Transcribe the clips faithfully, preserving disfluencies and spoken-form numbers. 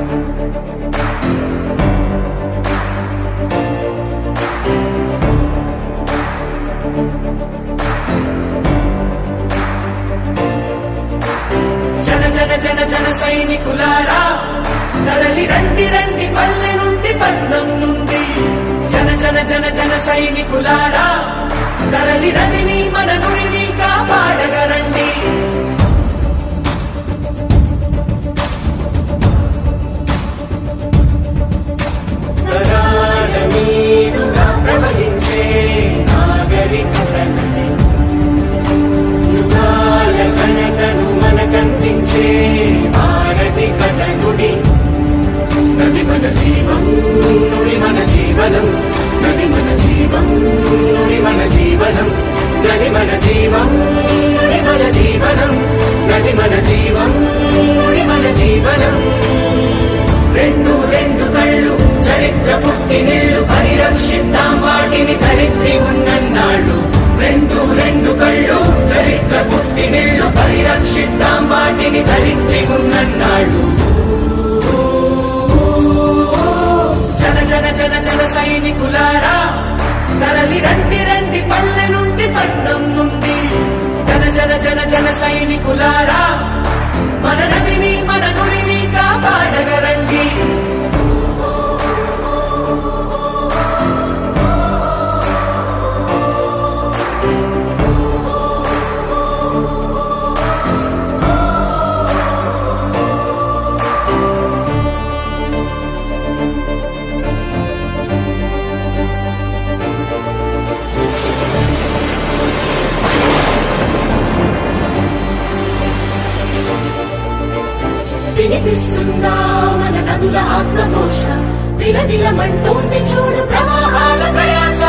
జన జన జన జన సైనికులారా తరలి రండి రండి పల్లె నుండి పట్నం నుండి జన జన జన జన సైనికులారా తరలి రదిని మన నుడిని కాపాడగరండి తరాల మీదుగా ప్రవహించే నాగరికత నది యుగాల ఘనతను మనకందించే భారతి కథ నుడి నది మన జీవం నుడి మన జీవనం నది మన జీవం నుడి మన జీవనం నది మన జీవం నుడి మన జీవనం నది మన జీవం నుడి మన జీవనం రెండు రెండు కళ్ళు చరిత్ర పుట్టినిళ్ళు పరిరక్షిద్దాం వాటిని ధరిత్రి ఉన్నన్నాళ్ళు రెండు రెండు కళ్ళు చరిత్ర పుట్టినిళ్ళు పరిరక్షిద్దాం వాటిని ధరిత్రి ఉన్నన్నాళ్ళు జన జన జన జన సైనికులారా తరలి రండి రండి పల్లె నుండి పట్నం నుండి జన జన జన జన సైనికులారా మన నదిని మన నుడిని కాపాడగరండి వినిపిస్తుందా మన నదుల ఆత్మఘోష విలవిలమంటోంది చూడు ప్రవాహాల ప్రయాస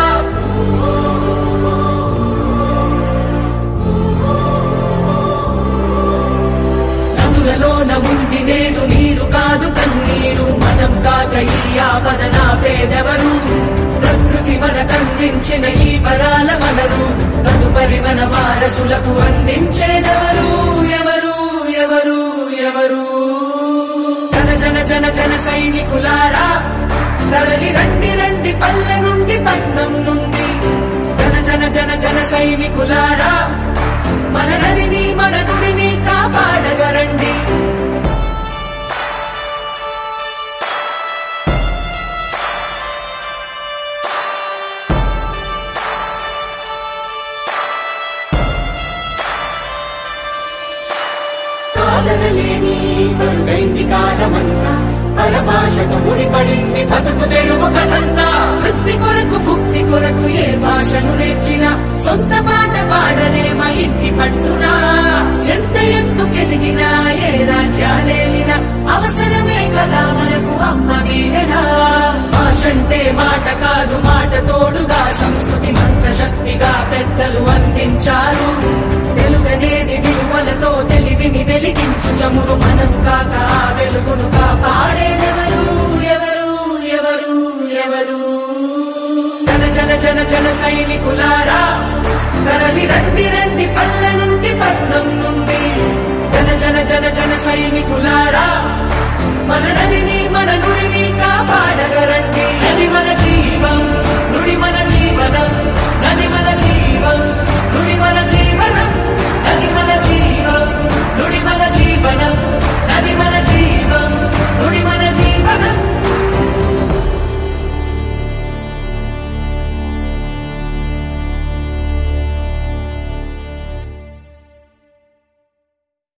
నదులలోన ఉంది నేడు నీరు కాదు కన్నీరు మనం కాక ఈ ఆపద నా పేదెవరు ప్రకృతి మనకందించిన ఈ వరాల మనరు తదుపరి మన వారసులకు అందించేదెవరు ఎవరు ఎవరు ఎవరు జన జన జన జన సైనికులారా తరలి రండి రండి పల్లె నుండి పట్నం నుండి జన జన జన జన సైనికులారా మన నదిని మన నుడిని కాపాడగరండి కాదనలేని మరుగైంది కాలమన్నా పరభాషకు ముడిపడింది బతుకు తెరువు కథన్నా వృత్తి కొరకు భుక్తి కొరకు ఏ భాషను నేర్చినా సొంత పాట పాడలేమా ఇంటి పట్టునా ఎంత ఎత్తుకెదిగినా ఏ రాజ్యాలేలినా అవసరమే కదా మనకు అమ్మ దీవెనా భాషంటే మాట కాదు మాట తోడుగా సంస్కృతి మంత్రశక్తిగా పెద్దలు అందించారు తెలుగనేది విలువలతో తెలివిని వెలిగించు చమురు మనం కాక ఆ వెలుగును కాపాడేదెవరు ఎవరు ఎవరు ఎవరు జన జన జన జన సైనికులారా తరలి రండి రండి పల్లె నుండి పట్నం నుండి జన జన జన జన సైనికుల